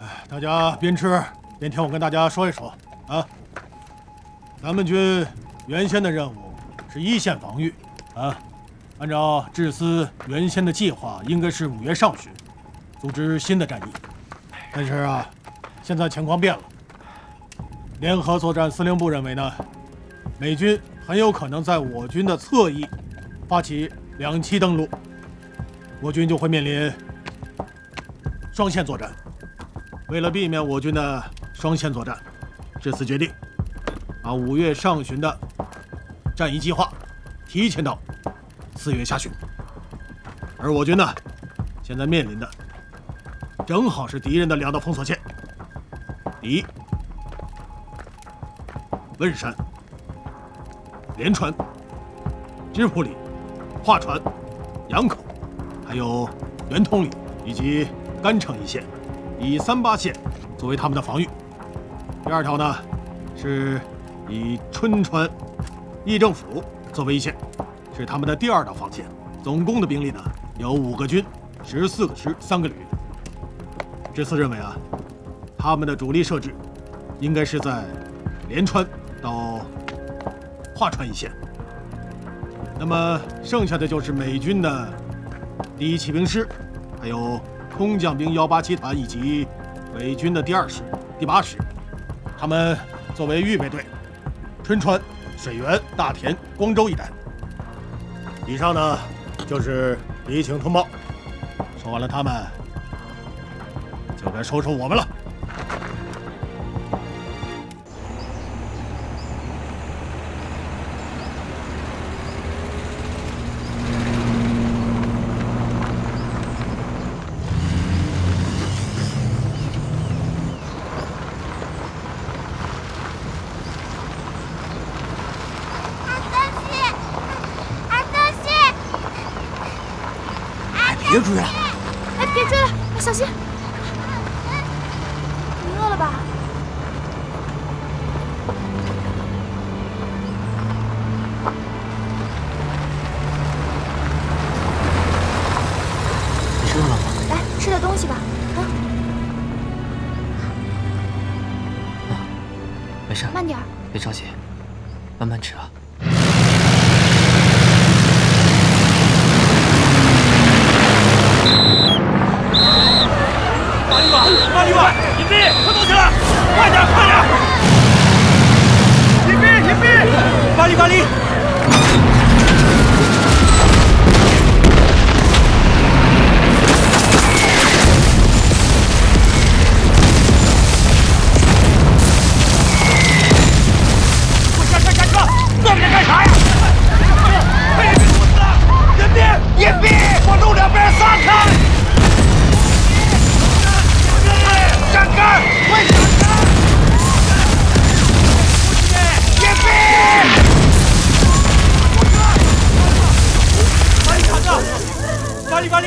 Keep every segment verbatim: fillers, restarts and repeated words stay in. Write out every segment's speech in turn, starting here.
哎，大家边吃边听我跟大家说一说啊。咱们军原先的任务是一线防御啊，按照志司原先的计划，应该是五月上旬组织新的战役。但是啊，现在情况变了。联合作战司令部认为呢，美军很有可能在我军的侧翼发起两栖登陆，我军就会面临双线作战。为了避免我军的双线作战，这次决定把五月上旬的战役计划提前到四月下旬。而我军呢，现在面临的正好是敌人的两道封锁线：第一，汶山、连川、芝罘里、华川、杨口，还有圆通里以及甘城一线，以三八线作为他们的防御。第二条呢，是以春川、议政府作为一线，是他们的第二道防线。总共的兵力呢有五个军、十四个师、三个旅。这次认为啊，他们的主力设置应该是在连川到华川一线。那么剩下的就是美军的第一骑兵师，还有空降兵幺八七团以及伪军的第二师、第八师，他们作为预备队，春川、水源、大田、光州一带。以上呢就是敌情通报。说完了他们，就该说说我们了。 别追了！ 哎，别追了，小心！你饿了吧？ 你吃饿了吗？ 来，吃点东西吧。啊， 啊，没事， 慢点儿， 别着急，慢慢吃啊。 大旅馆，大旅馆，隐蔽，快动起来！快点，快点！隐蔽，隐蔽！巴黎，巴黎！快下车，下车！坐着干啥呀？被逼死了！隐蔽，隐蔽！往路两边撒开！站开！快站开！掩蔽！巴黎卡着！巴黎巴黎！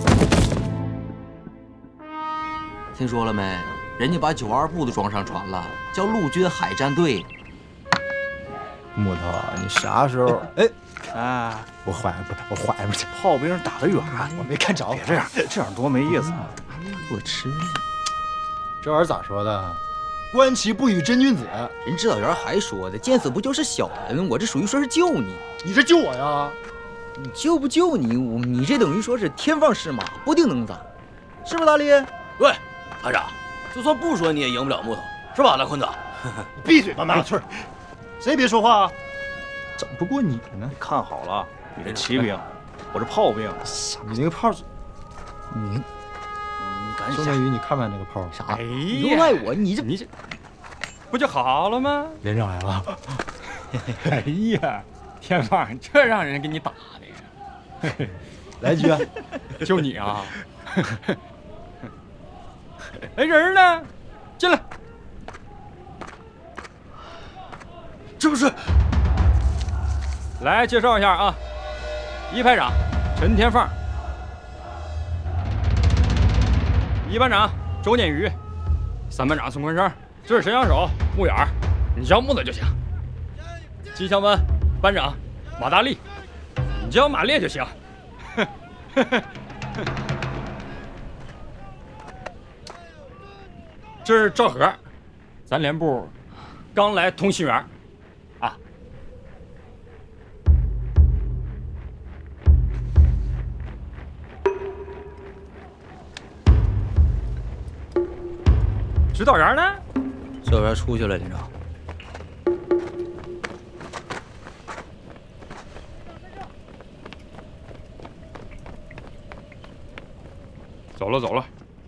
听说了没？人家把九二部都装上船了，叫陆军海战队。 木头，你啥时候？哎， 啊， 我缓不是，我缓不是。 炮兵打得远， 我没看着。 别这样，这样多没意思。 我吃力。 这玩意儿咋说的？观其不语真君子。 人指导员还说的，见死不救是小人，我这属于说是救你。 你是救我呀？ 你救不救你？我你这等于说是天放矢马，不定能咋，是不大力？ 对，排长，就算不说你也赢不了木头，是吧，大坤子？ 闭嘴吧，麻辣脆！谁也别说话啊！整不过你呢。 你看好了，你是骑兵，我是炮兵。 你那个炮，你你敢周天宇，你看没那个炮？ 啥？ 哎你又赖我，你这你这不就好了吗？ 连长来了。 哎呀，天放，这让人给你打的呀！ 来局， 就你啊！哎，人呢？进来。 这不是？ 来介绍一下啊，一排长陈天放，一班长周念宇，三班长孙坤生，这是神枪手穆远，你叫木子就行。机枪班班长马大力，你叫马烈就行。 这是赵和，咱连部刚来通信员，啊。指导员呢？ 指导员出去了，连长。 走了，走了。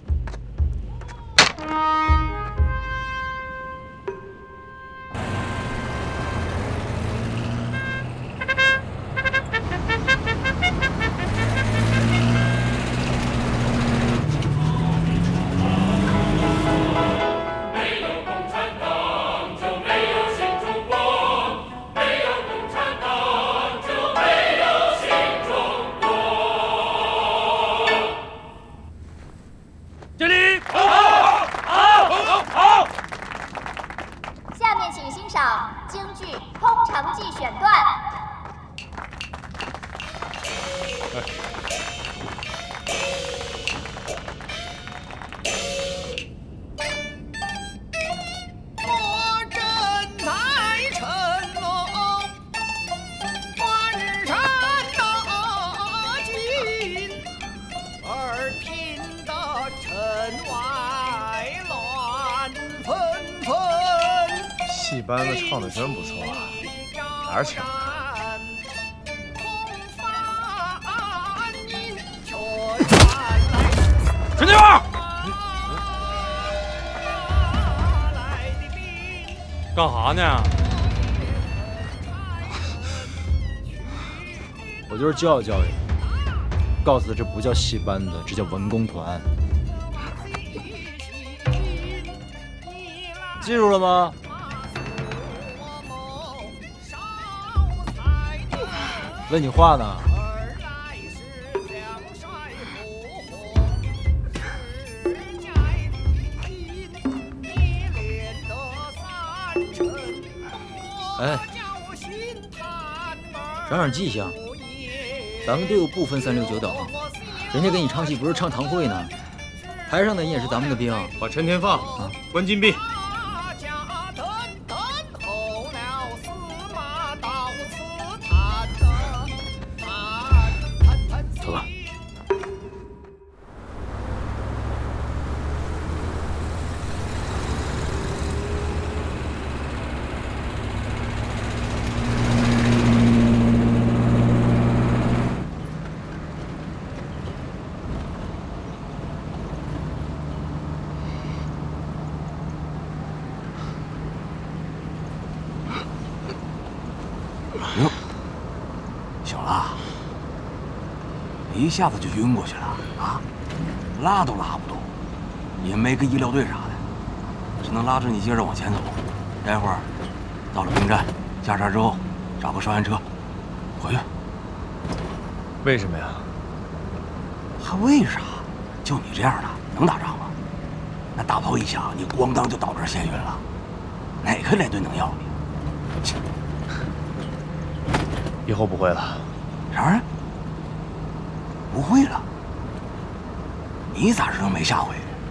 戏班子唱的真不错啊，哪儿请的？ 陈天旺，干哈呢？ 我就是教育教育你，告诉他这不叫戏班子，这叫文工团。记住了吗？问你话呢。 哎，长点记性。咱们队伍不分三六九等，人家给你唱戏不是唱堂会呢，台上的人也是咱们的兵。 把陈天放啊关禁闭。走吧。 哟，醒了，一下子就晕过去了啊，拉都拉不动，也没个医疗队啥的，只能拉着你接着往前走。待会儿到了兵站，下车之后找个少先车回去。 为什么呀？ 还为啥？就你这样的能打仗吗？那大炮一响，你咣当就倒这儿眩晕了，哪个连队能要你？切！ 以后不会了。 啥？不会了？你咋知道没下回？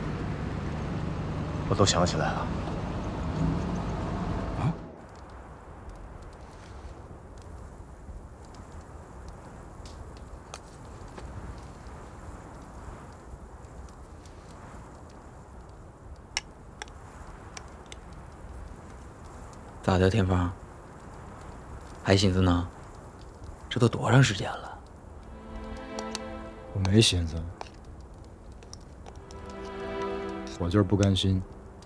我都想起来了。 嗯？ 咋的，天芳？还寻思呢？这都多长时间了？ 我没寻思，我就是不甘心。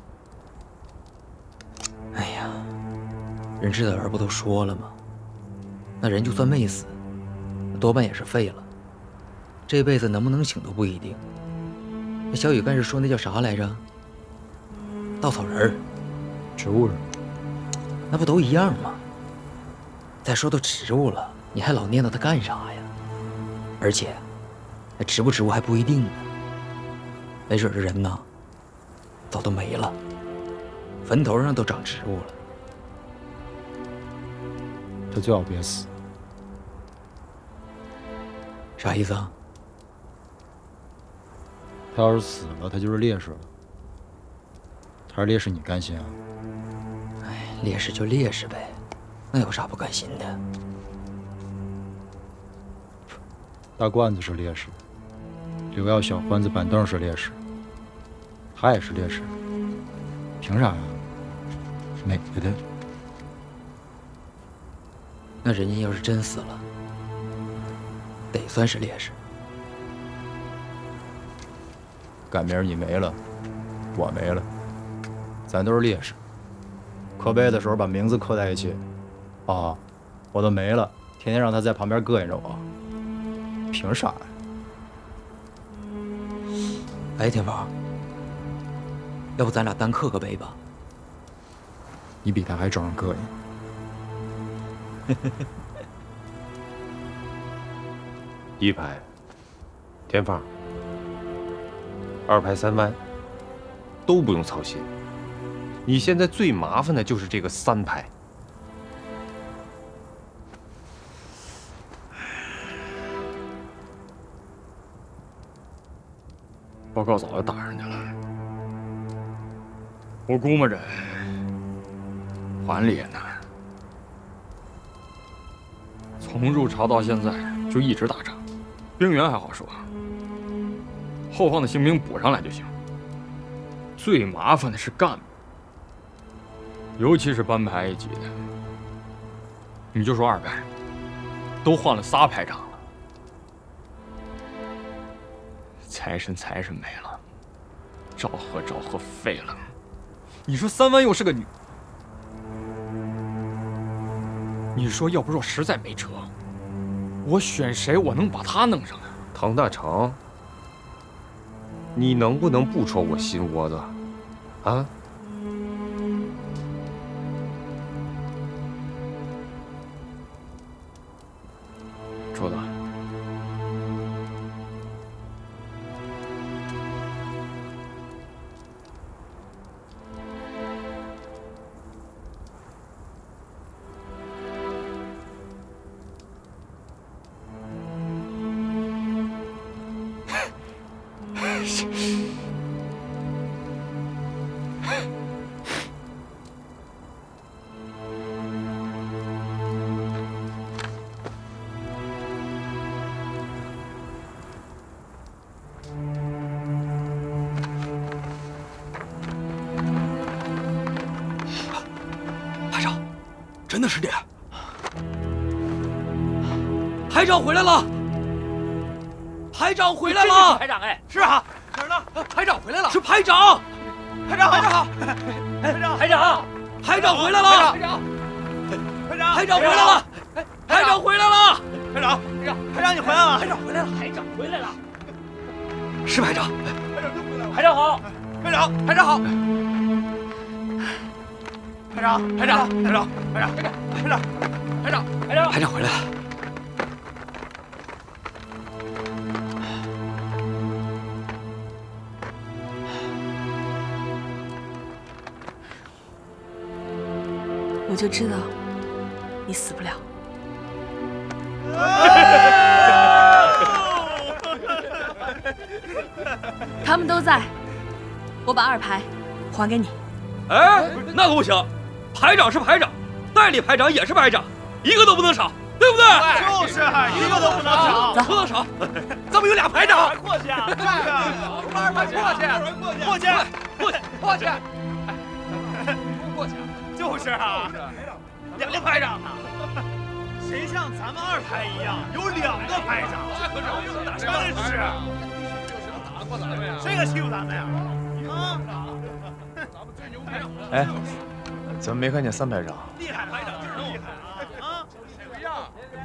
哎呀，人知道人不都说了吗？那人就算没死，多半也是废了，这辈子能不能醒都不一定。那小雨干事说那叫啥来着？稻草人儿， 植物人， 那不都一样吗？再说都植物了，你还老念叨它干啥呀？而且，那植不植物还不一定呢。没准这人呐，早都没了，坟头上都长植物了。 他最好别死。 啥意思啊？ 他要是死了，他就是烈士了。 他是烈士，你甘心啊？ 哎，烈士就烈士呗，那有啥不甘心的？ 大罐子是烈士，刘耀小欢子板凳是烈士，他也是烈士，凭啥呀？美的的。 那人家要是真死了，得算是烈士。 赶明儿你没了，我没了，咱都是烈士。刻碑的时候把名字刻在一起，啊，我都没了，天天让他在旁边膈应着我，凭啥呀？ 哎，天宝，要不咱俩单刻个碑吧？ 你比他还招人膈应。 一排，天放。二排三弯，都不用操心。你现在最麻烦的就是这个三排。 报告早就打上去了，我估摸着还里也难。从入朝到现在就一直打仗，兵员还好说。后方的新兵补上来就行。最麻烦的是干部，尤其是班排一级的。你就说二排，都换了仨排长了，财神财神没了，昭和昭和废了。你说三湾又是个女，你说要不若实在没辙，我选谁我能把她弄上啊？ 唐大成。你能不能不戳我心窝子，啊？ 周子， 真的是这样。排长回来了，排长回来了， 排长哎， 是啊， 哪儿呢？ 排长回来了，是排长， 排长， 排长， 排长，排长， 排长回来了， 排长，排长， 排长回来了，排长回来了， 排长，排长，排长你回来了， 排长回来了， 排长回来了， 是排长， 排长回来了，排长好，排长， 排长好。 排长，排长，排长，排长，排长，排长，排长，排长， 排长回来了。 我就知道你死不了。他们都在，我把二排还给你。 哎，那可不行。排长是排长，代理排长也是排长，一个都不能少，对不对？ 就是一个都不能少， 不能少。咱们有俩排长， 过去啊！这个，我们二排过去，过去，过去，过去，过去，就是啊，两个排长呢，谁像咱们二排一样有两个排长？真是，谁敢欺负咱们呀？啊！ 哎，怎么没看见三排长？ 厉害，排长就是厉害啊！啊，谁不一样？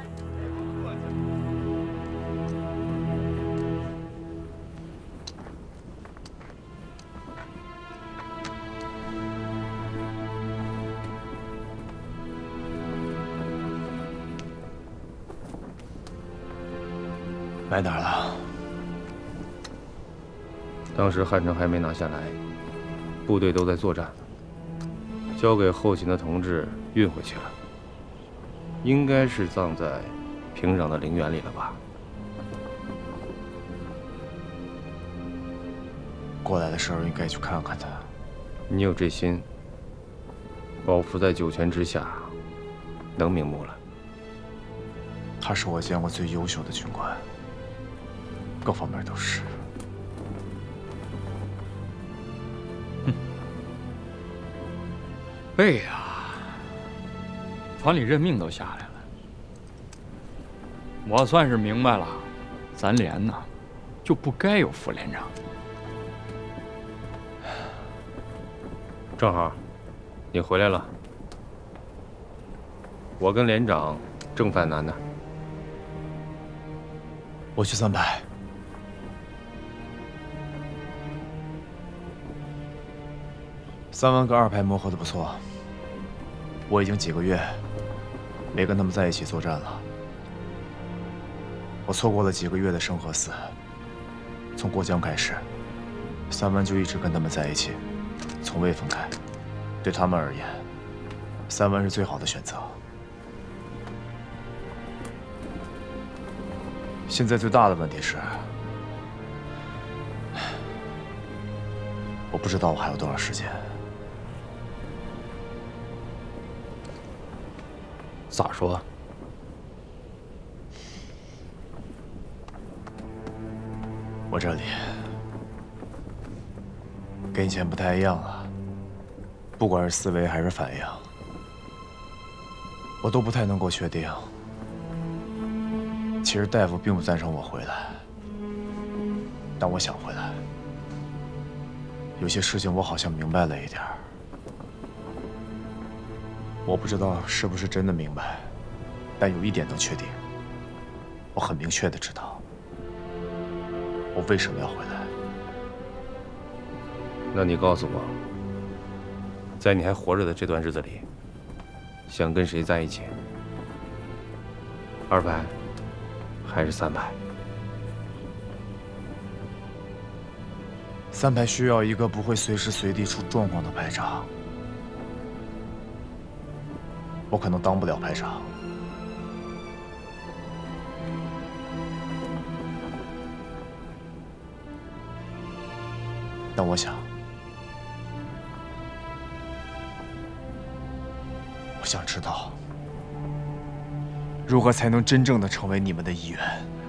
埋哪儿了？ 当时汉城还没拿下来，部队都在作战，交给后勤的同志运回去了。应该是葬在平壤的陵园里了吧？ 过来的时候应该去看看他。 你有这心，保福在九泉之下，能瞑目了。 他是我见过最优秀的军官，各方面都是。 哼，贝呀，团里任命都下来了，我算是明白了，咱连呢就不该有副连长。 正好，你回来了，我跟连长正犯难呢。 我去三排。三万跟二排磨合的不错，我已经几个月没跟他们在一起作战了。我错过了几个月的圣河寺，从过江开始，三万就一直跟他们在一起，从未分开。对他们而言，三万是最好的选择。现在最大的问题是，我不知道我还有多少时间。 咋说？ 我这里跟以前不太一样了，不管是思维还是反应，我都不太能够确定。其实大夫并不赞成我回来，但我想回来。有些事情我好像明白了一点儿，我不知道是不是真的明白，但有一点能确定，我很明确的知道我为什么要回来。 那你告诉我，在你还活着的这段日子里，想跟谁在一起？二排还是三排？ 三排需要一个不会随时随地出状况的排长，我可能当不了排长。但我想，我想知道，如何才能真正的成为你们的一员。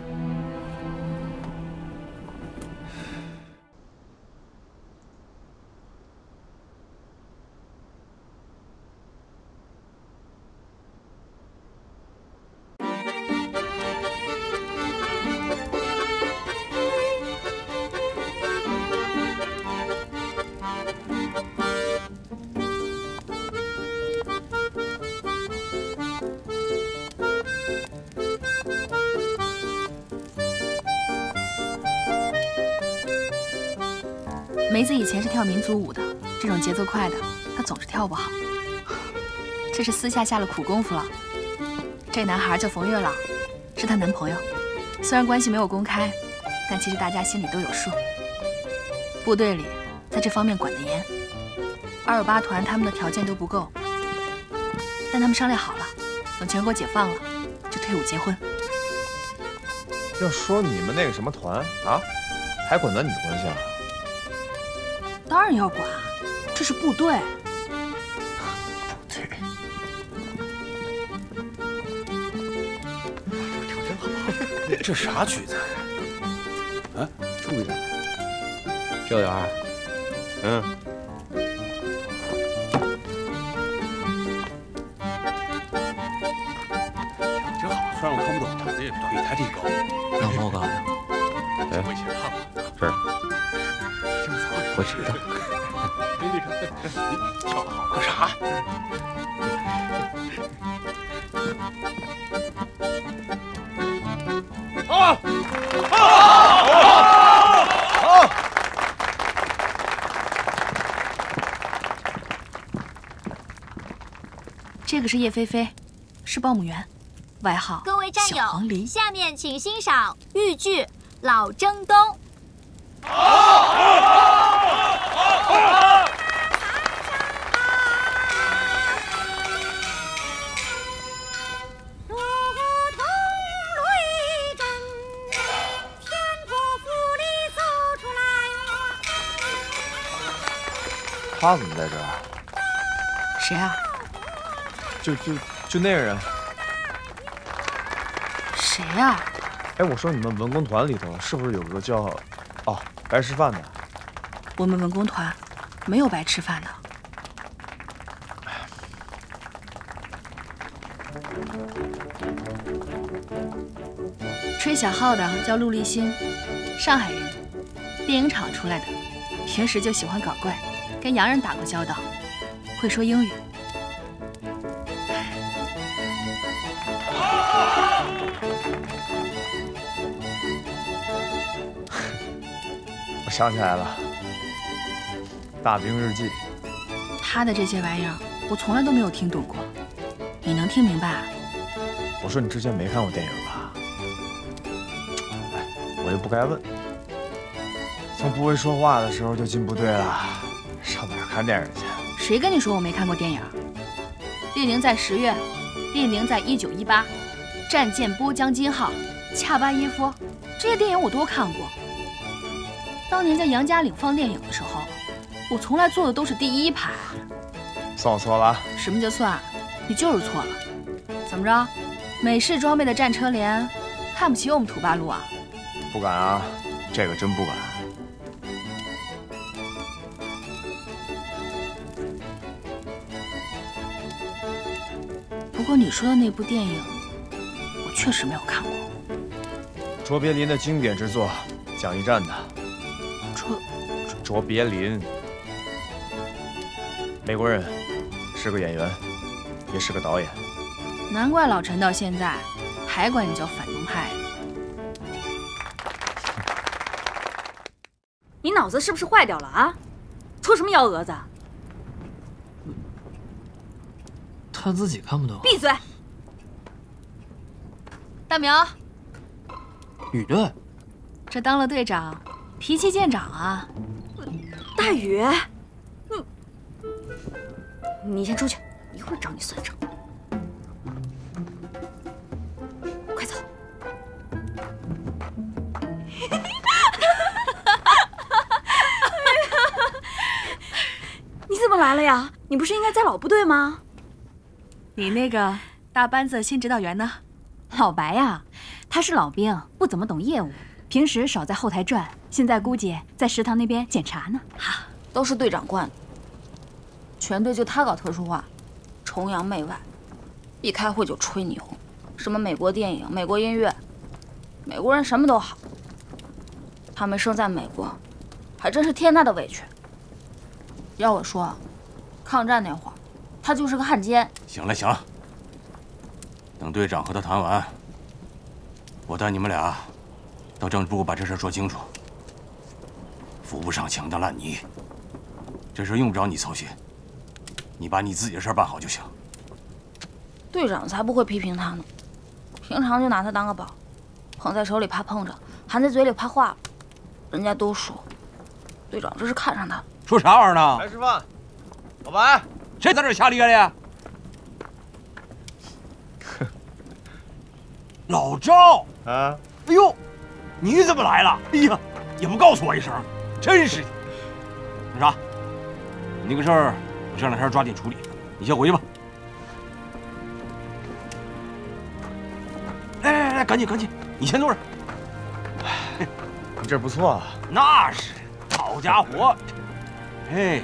梅子以前是跳民族舞的，这种节奏快的，她总是跳不好。这是私下下了苦功夫了。这男孩叫冯月朗，是她男朋友。虽然关系没有公开，但其实大家心里都有数。部队里在这方面管得严。二五八团他们的条件都不够，但他们商量好了，等全国解放了，就退伍结婚。 要说你们那个什么团啊，还管男女关系啊？ 当然要管，这是部队。 对。 跳真好，这啥曲子？啊，注意点。 教员， 嗯。 跳真好，虽然我看不懂，长得也腿太挺高。 让我干呀？ 哎， 我以前看过。 是。 我知道。 你跳得好，干啥？好，好，好。 这个是叶菲菲，是报幕员，外号各位战友， 小黄鹂。 下面请欣赏豫剧《老征东》。 他怎么在这儿？ 谁啊？ 就就就那个人。 谁啊？ 哎，我说你们文工团里头是不是有个叫哦白吃饭的？ 我们文工团没有白吃饭的。吹小号的叫陆立新，上海人，电影厂出来的，平时就喜欢搞怪，跟洋人打过交道，会说英语。 我想起来了，《大兵日记》。 他的这些玩意儿，我从来都没有听懂过，你能听明白啊？ 我说你之前没看过电影吧？哎，我又不该问。从不会说话的时候就进部队了，上哪儿看电影去？ 谁跟你说我没看过电影？列宁在十月，列宁在一九一八，战舰波江金号，恰巴耶夫，这些电影我都看过。当年在杨家岭放电影的时候，我从来坐的都是第一排。 算我错了。 什么叫算？你就是错了。怎么着？美式装备的战车连，看不起我们土八路啊？ 不敢啊，这个真不敢。 不过你说的那部电影，我确实没有看过。 卓别林的经典之作，讲一战的。 卓卓别林，美国人，是个演员，也是个导演。 难怪老陈到现在还管你叫反动派。 你脑子是不是坏掉了啊？戳什么幺蛾子？ 他自己看不懂。 闭嘴！ 大苗， 雨队， 这当了队长，脾气见长啊。 大雨，你你先出去，一会儿找你算账。快走！你怎么来了呀？你不是应该在老部队吗？ 你那个大班子新指导员呢？ 老白呀，他是老兵，不怎么懂业务，平时少在后台转，现在估计在食堂那边检查呢。 哈， 都是队长惯的，全队就他搞特殊化，崇洋媚外，一开会就吹霓虹，什么美国电影、美国音乐，美国人什么都好。他们生在美国，还真是天大的委屈。要我说，抗战那会儿，他就是个汉奸。 行了行了，等队长和他谈完，我带你们俩到政治部把这事说清楚。扶不上墙的烂泥，这事用不着你操心，你把你自己的事办好就行。 队长才不会批评他呢，平常就拿他当个宝，捧在手里怕碰着，含在嘴里怕化了。人家都说，队长这是看上他。 说啥玩意儿呢？ 来吃饭，老白， 谁在这瞎咧咧？老赵啊！ 哎呦，你怎么来了？哎呀，也不告诉我一声，真是的。那啥，你那个事儿，我这两天抓紧处理，你先回去吧。来来来，赶紧赶紧，你先坐着。 你这不错啊。 那是，好家伙！哎，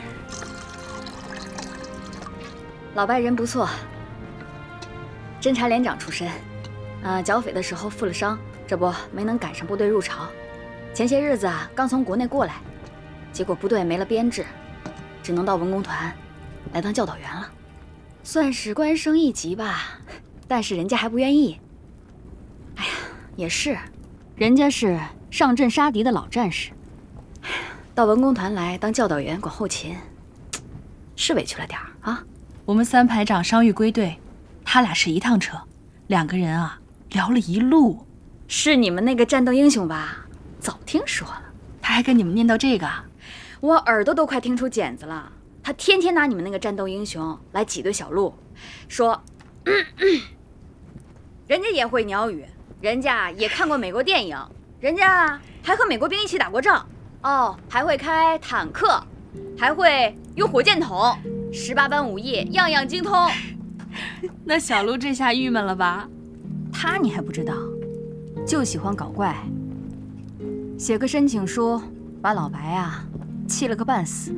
老白人不错，侦察连长出身，啊，剿匪的时候负了伤，这不没能赶上部队入朝。前些日子啊，刚从国内过来，结果部队没了编制，只能到文工团来当教导员了，算是官升一级吧。但是人家还不愿意。哎呀，也是，人家是上阵杀敌的老战士。到文工团来当教导员管后勤，是委屈了点儿啊。 我们三排长伤愈归队，他俩是一趟车，两个人啊聊了一路。 是你们那个战斗英雄吧？早听说了。 他还跟你们念叨这个， 我耳朵都快听出茧子了。他天天拿你们那个战斗英雄来挤兑小鹿，说，嗯嗯，人家也会鸟语，人家也看过美国电影，人家还和美国兵一起打过仗。哦，还会开坦克， 还会用火箭筒，十八般武艺样样精通。 那小鹿这下郁闷了吧？ 他你还不知道，就喜欢搞怪，写个申请书，把老白啊气了个半死。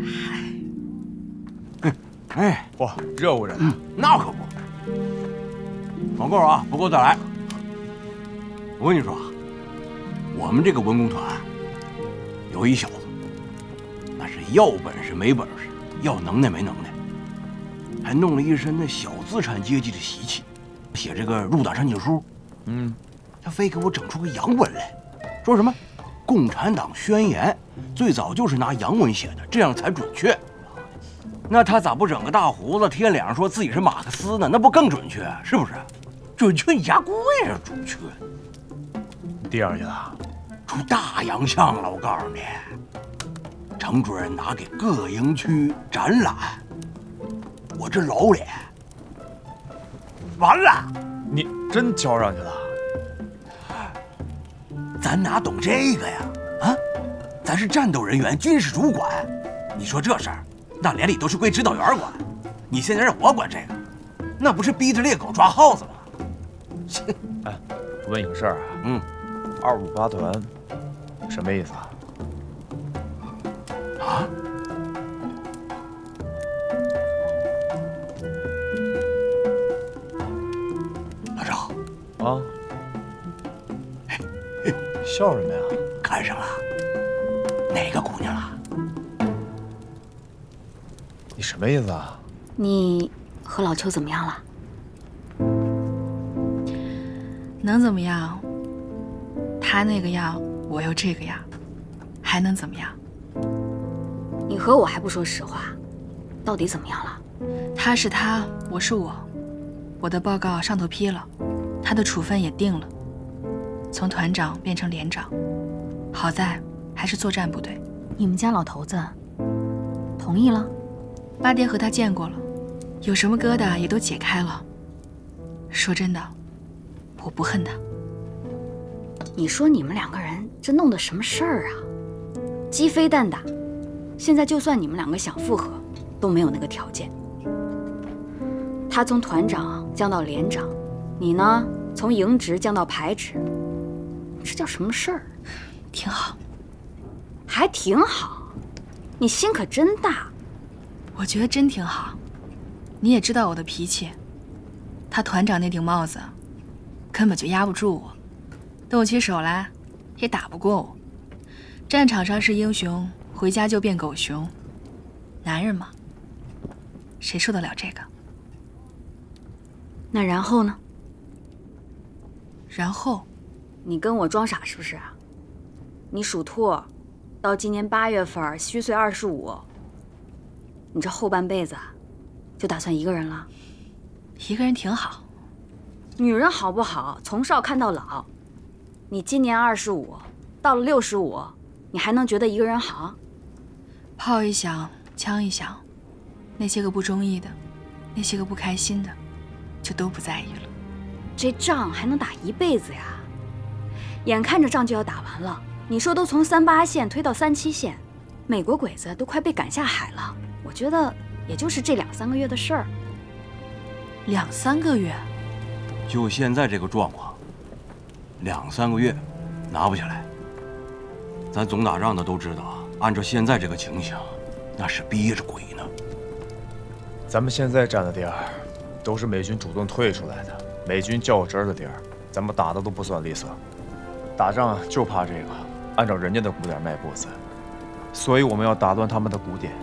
哎， 哇，热乎着呢、 嗯，那可不。广告啊，不够再来。我跟你说啊，我们这个文工团有一小子，那是要本事没本事，要能耐没能耐，还弄了一身那小资产阶级的习气，写这个入党申请书，嗯，他非给我整出个洋文来，说什么共产党宣言最早就是拿洋文写的，这样才准确。那他咋不整个大胡子贴脸上说自己是马克思呢？那不更准确？是不是？准确你家贵啊！准确。 第二去了， 出大洋相了，我告诉你，程主任拿给各营区展览，我这老脸完了。 你真交上去了？ 咱哪懂这个呀？啊，咱是战斗人员，军事主管。你说这事儿，那连里都是归指导员管。你现在让我管这个，那不是逼着猎狗抓耗子吗？ 哎，我问你个事儿啊， 嗯， 二五八团什么意思啊？ 啊？老赵啊？笑什么呀？ 看上了哪个姑娘了？ 你什么意思啊？ 你和老邱怎么样了？ 能怎么样？他那个样，我又这个样，还能怎么样？ 你和我还不说实话，到底怎么样了？ 他是他，我是我，我的报告上头批了，他的处分也定了，从团长变成连长，好在还是作战部队。 你们家老头子同意了？ 八爹和他见过了，有什么疙瘩也都解开了。说真的，我不恨他。 你说你们两个人这弄的什么事儿啊？鸡飞蛋打，现在就算你们两个想复合，都没有那个条件。他从团长降到连长，你呢从营职降到排职，这叫什么事儿？ 挺好， 还挺好，你心可真大。 我觉得真挺好。你也知道我的脾气，他团长那顶帽子根本就压不住我，动起手来也打不过我。战场上是英雄，回家就变狗熊。男人嘛，谁受得了这个？ 那然后呢？ 然后， 你跟我装傻是不是啊？你属兔，到今年八月份虚岁二十五，你这后半辈子就打算一个人了？ 一个人挺好。 女人好不好，从少看到老。你今年二十五，到了六十五，你还能觉得一个人好？ 炮一响，枪一响，那些个不中意的，那些个不开心的，就都不在意了。 这仗还能打一辈子呀？眼看着仗就要打完了，你说都从三八线推到三七线，美国鬼子都快被赶下海了。我觉得也就是这两三个月的事儿。 两三个月？ 就现在这个状况，两三个月拿不下来。咱总打仗的都知道，按照现在这个情形，那是憋着鬼呢。 咱们现在占的地儿，都是美军主动退出来的，美军较真儿的地儿，咱们打的都不算利索。打仗就怕这个，按照人家的鼓点迈步子，所以我们要打断他们的鼓点。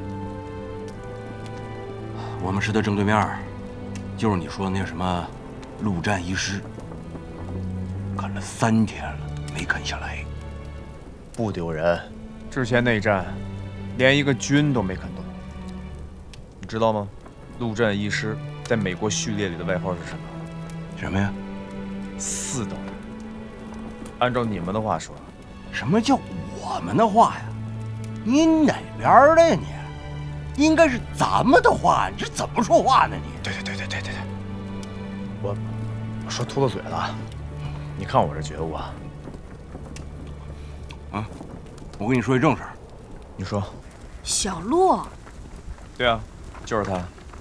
我们师的正对面，就是你说的那什么陆战一师，啃了三天了，没啃下来。 不丢人，之前内战，连一个军都没啃动。你知道吗？陆战一师在美国序列里的外号是什么？ 什么呀？ 四等。按照你们的话说， 什么叫我们的话呀？你哪边的呀你？应该是咱们的话，你这怎么说话呢你？ 对对对对对对对，我我说秃噜嘴了，你看我这觉悟啊。 啊，我跟你说一正事儿， 你说， 小陆。 对啊，就是他。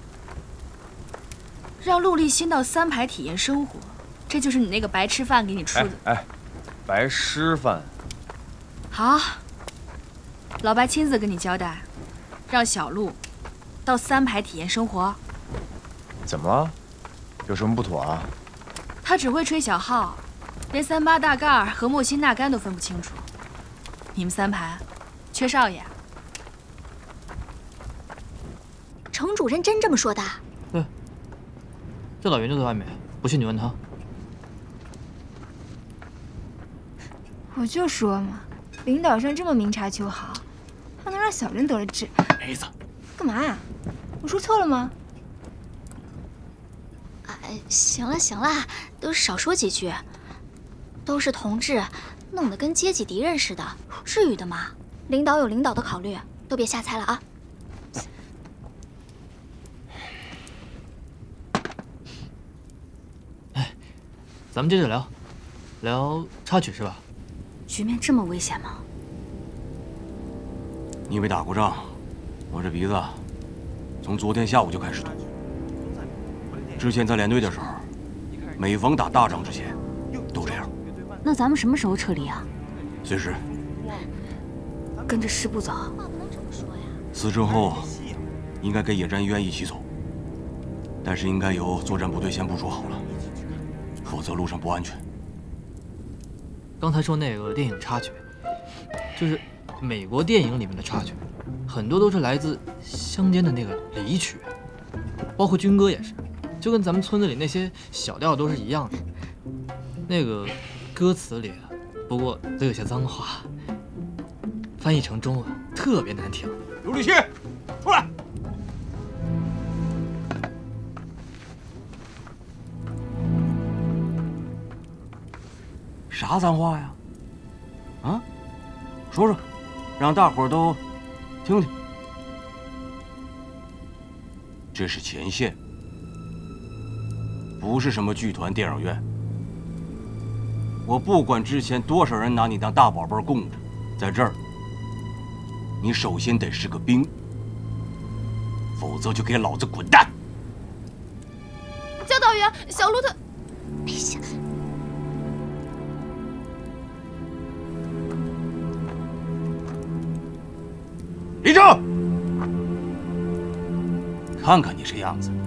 让陆立新到三排体验生活，这就是你那个白吃饭给你出的。 哎，哎白吃饭。 好，老白亲自跟你交代，让小陆到三排体验生活。 怎么了？有什么不妥啊？ 他只会吹小号，连三八大盖儿和莫辛纳甘都分不清楚。你们三排缺少爷？ 程主任真这么说的？ 对，这老袁就在外面，不信你问他。 我就说嘛，领导上这么明察秋毫，还能让小人得了志。 梅子， 干嘛呀？我说错了吗？ 哎，行了行了，都少说几句。都是同志，弄得跟阶级敌人似的，至于的吗？领导有领导的考虑，都别瞎猜了啊。 哎，咱们接着聊，聊插曲是吧？ 局面这么危险吗？ 你没打过仗，我这鼻子从昨天下午就开始堵。之前在连队的时候，每逢打大仗之前都这样。 那咱们什么时候撤离啊？ 随时。 跟着师部走。 死之后应该跟野战医院一起走，但是应该由作战部队先部署好了，否则路上不安全。 刚才说那个电影插曲，就是美国电影里面的插曲，很多都是来自乡间的那个离曲，包括军歌也是，就跟咱们村子里那些小调都是一样的。那个歌词里，不过都有些脏话，翻译成中文特别难听。 刘立新，出来！ 啥脏话呀？啊，说说，让大伙儿都听听。这是前线，不是什么剧团、电影院。我不管之前多少人拿你当大宝贝供着，在这儿，你首先得是个兵，否则就给老子滚蛋！ 教导员，小陆他…… 没事。 立正！看看你这样子，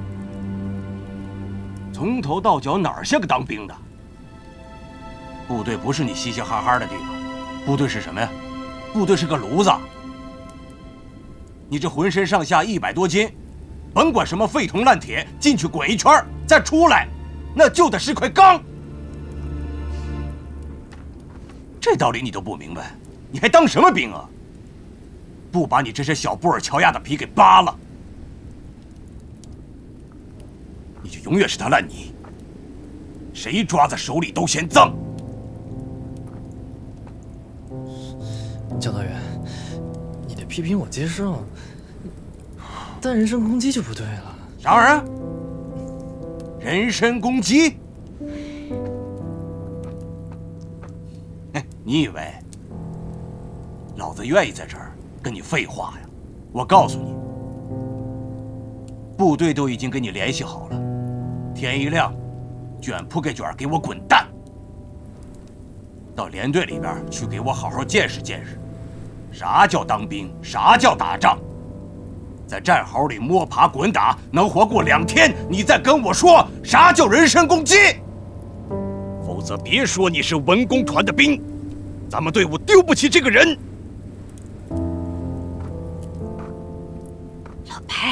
从头到脚哪儿像个当兵的？部队不是你嘻嘻哈哈的地方，部队是什么呀？部队是个炉子。你这浑身上下一百多斤，甭管什么废铜烂铁，进去滚一圈再出来，那就得是块钢。这道理你都不明白，你还当什么兵啊？不把你这身小布尔乔亚的皮给扒了，你就永远是滩烂泥，谁抓在手里都嫌脏。 教导员，你的批评我接受，但人身攻击就不对了。 啥玩意儿？人身攻击？哎，你以为老子愿意在这儿跟你废话呀？我告诉你，部队都已经跟你联系好了，天一亮，卷铺盖卷给我滚蛋！到连队里边去给我好好见识见识，啥叫当兵，啥叫打仗。在战壕里摸爬滚打，能活过两天，你再跟我说啥叫人身攻击？否则别说你是文工团的兵，咱们队伍丢不起这个人。 老白，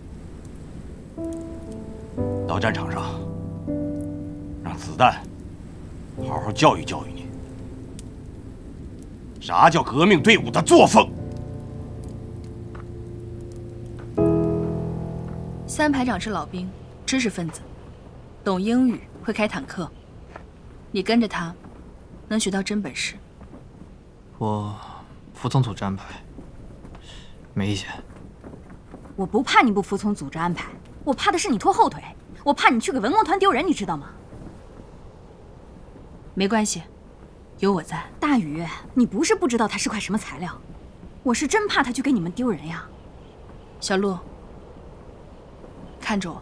到战场上，让子弹好好教育教育你，啥叫革命队伍的作风。 三排长是老兵，知识分子，懂英语，会开坦克。你跟着他，能学到真本事。 我服从组织安排，没意见。 我不怕你不服从组织安排，我怕的是你拖后腿，我怕你去给文工团丢人，你知道吗？ 没关系，有我在。 大宇，你不是不知道他是块什么材料， 我是真怕他去给你们丢人呀。 小陆，看着我。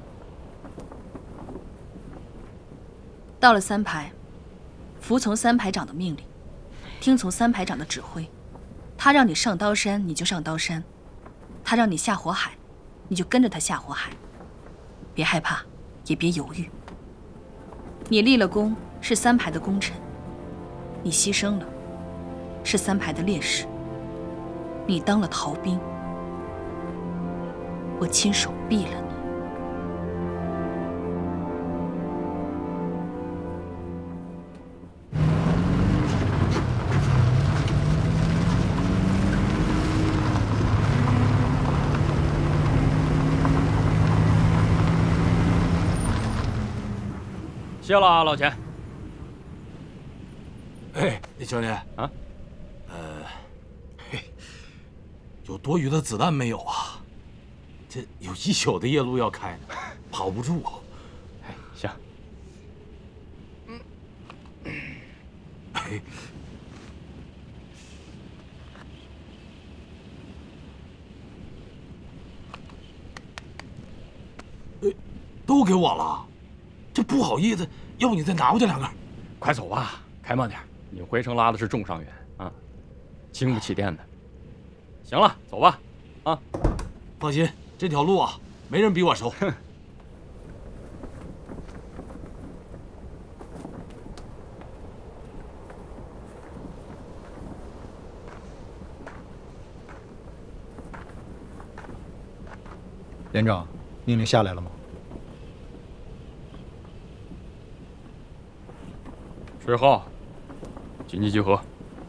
到了三排，服从三排长的命令，听从三排长的指挥。他让你上刀山，你就上刀山；他让你下火海，你就跟着他下火海。别害怕，也别犹豫。你立了功，是三排的功臣；你牺牲了，是三排的烈士；你当了逃兵，我亲手毙了你。 谢了啊，老钱。 哎，李兄弟啊，呃，嘿，有多余的子弹没有啊？这有一宿的夜路要开呢，跑不住。 哎，行。 嗯，哎，哎，都给我了。这不好意思，要不你再拿过去两根？ 快走吧，开慢点。你回城拉的是重伤员啊，经不起电的。行了，走吧。啊， 放心，这条路啊，没人比我熟。 连长，命令下来了吗？ 水号，紧急集合。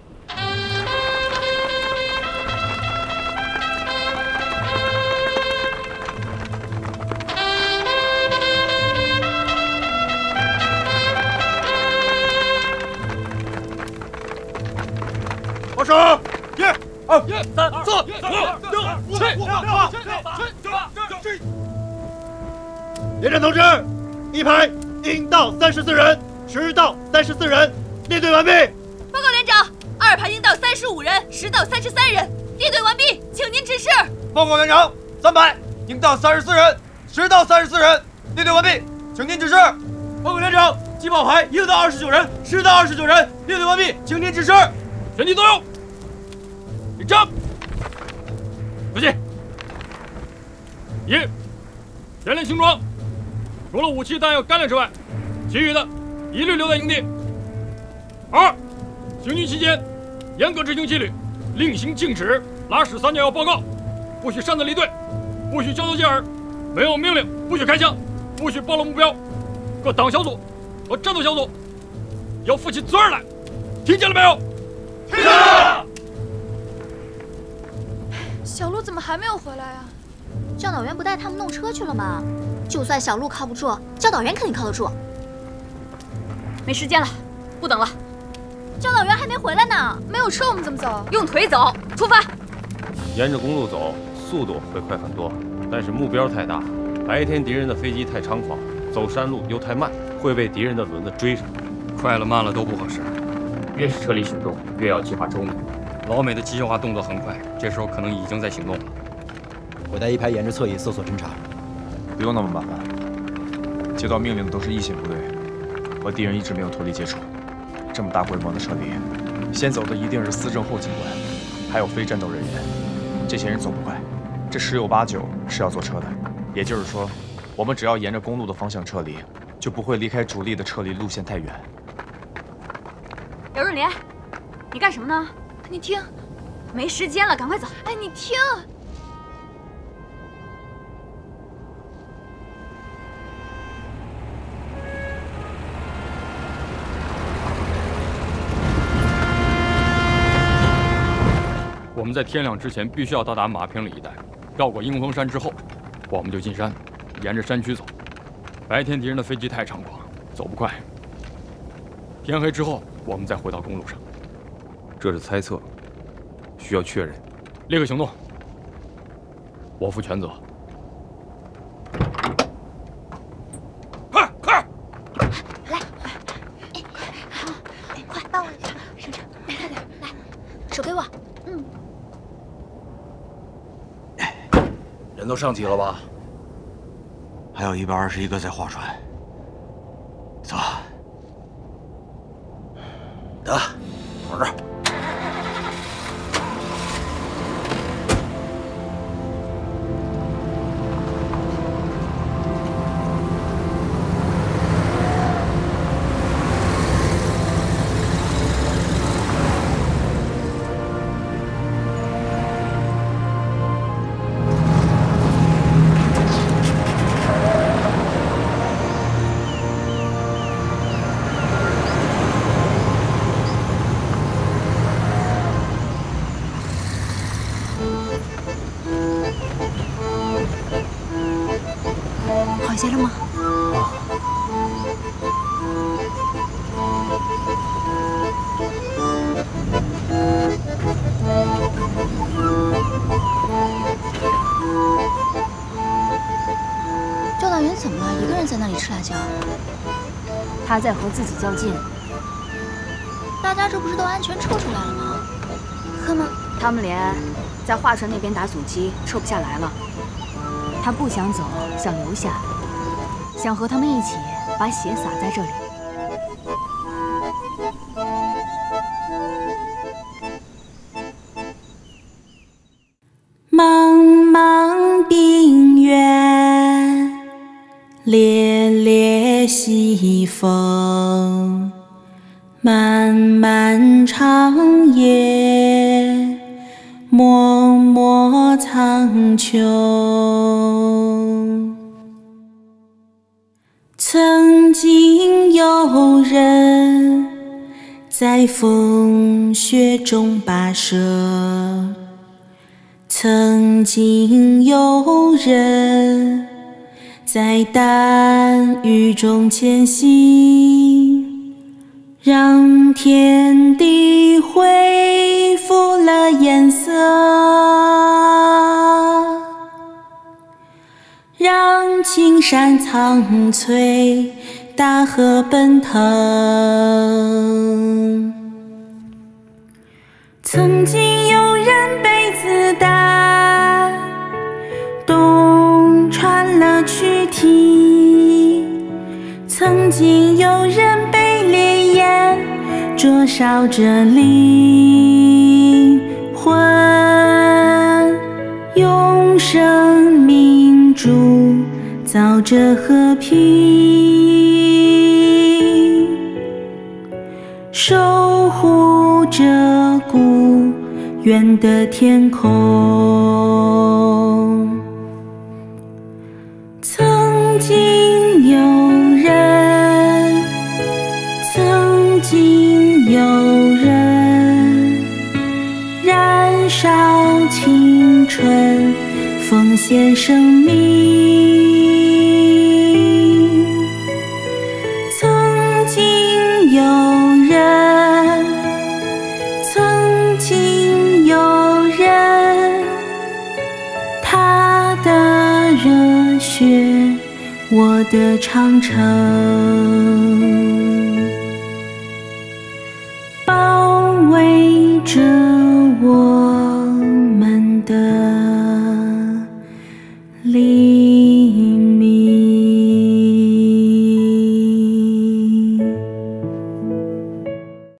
报手！一、二、 三、四、五、 六、 七、八、九、十。 连长同志，一排应到三十四人。实到三十四人，列队完毕。 报告连长，二排应到三十五人，实到三十三人，列队完毕，请您指示。 报告连长，三排应到三十四人，实到三十四人，列队完毕，请您指示。 报告连长，机炮排应到二十九人，实到二十九人，列队完毕，请您指示。 全体动用，立正，不进。一，全连轻装，除了武器弹药干粮之外，其余的一律留在营地。二，行军期间严格执行纪律，令行禁止拉屎撒尿要报告，不许擅自离队，不许交头接耳，没有命令不许开枪，不许暴露目标。各党小组和战斗小组要负起责任来，听见了没有？听见了。 小鹿怎么还没有回来呀？教导员不带他们弄车去了吗？就算小鹿靠不住，教导员肯定靠得住。 没时间了，不等了。 教导员还没回来呢，没有车我们怎么走？ 用腿走，出发。 沿着公路走，速度会快很多，但是目标太大，白天敌人的飞机太猖狂，走山路又太慢，会被敌人的轮子追上。 快了慢了都不合适，越是车里行动，越要计划周密。老美的机械化动作很快，这时候可能已经在行动了。 我带一排沿着侧翼搜索侦查。 不用那么麻烦，接到命令的都是一线部队，和敌人一直没有脱离接触。这么大规模的撤离，先走的一定是司政后警官，还有非战斗人员。这些人走不快，这十有八九是要坐车的。也就是说，我们只要沿着公路的方向撤离，就不会离开主力的撤离路线太远。 姚润莲，你干什么呢？ 你听， 没时间了，赶快走。 哎，你听。 我们在天亮之前必须要到达马坪里一带，绕过迎风山之后，我们就进山，沿着山区走。白天敌人的飞机太猖狂，走不快。天黑之后，我们再回到公路上。 这是猜测，需要确认。 立刻行动，我负全责。 快快，来，快帮我一下，省省，快点，来，手给我。嗯。 人都上齐了吧？ 还有一百二十一个在划船。走。 得，往这儿。 好些了吗？ 赵大元怎么了？一个人在那里吃辣椒？ 他在和自己较劲。 大家这不是都安全撤出来了吗？可吗？ 他们连在华船那边打阻击，撤不下来了。他不想走，想留下，想和他们一起把血洒在这里。 茫茫冰原，烈烈西风，漫漫长夜，漠漠苍穹。曾经有人在风雪中跋涉，曾经有人在弹雨中前行，让天地恢复了颜色，让青山苍翠，大河奔腾。曾经有人被子弹洞穿了躯体，曾经有人被烈焰灼烧着灵魂，用生命铸造着和平，守护着古远的天空。曾经有人，曾经有人燃烧青春，奉献生命。曾经有人，曾经有人，他的热血，我的长城，包围着